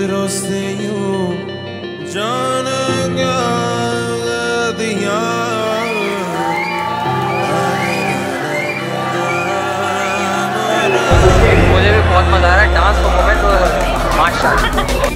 नजरों से यूं जाने क्या दिया। मुझे भी बहुत मजा आ रहा है डांस का मोमेंट। माशाल्लाह